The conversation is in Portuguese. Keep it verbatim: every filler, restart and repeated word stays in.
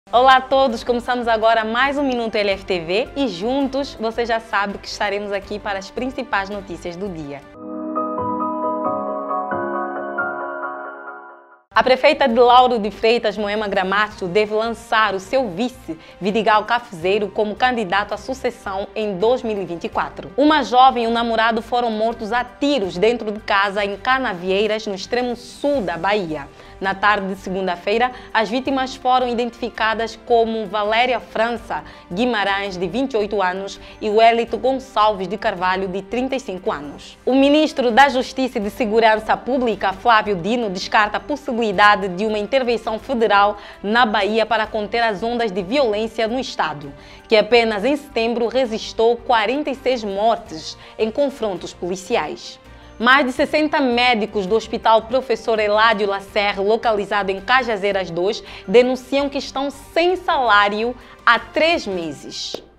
Olá a todos, começamos agora mais um Minuto L F T V e juntos você já sabe que estaremos aqui para as principais notícias do dia. A prefeita de Lauro de Freitas, Moema Gramacho, deve lançar o seu vice, Vidigal Cafezeiro, como candidato à sucessão em dois mil e vinte e quatro. Uma jovem e um namorado foram mortos a tiros dentro de casa em Canavieiras, no extremo sul da Bahia. Na tarde de segunda-feira, as vítimas foram identificadas como Valéria França Guimarães, de vinte e oito anos, e Wellington Gonçalves de Carvalho, de trinta e cinco anos. O ministro da Justiça e de Segurança Pública, Flávio Dino, descarta a possibilidade de uma intervenção federal na Bahia para conter as ondas de violência no estado, que apenas em setembro registrou quarenta e seis mortes em confrontos policiais. Mais de sessenta médicos do Hospital Professor Eládio Lacerre, localizado em Cajazeiras dois, denunciam que estão sem salário há três meses.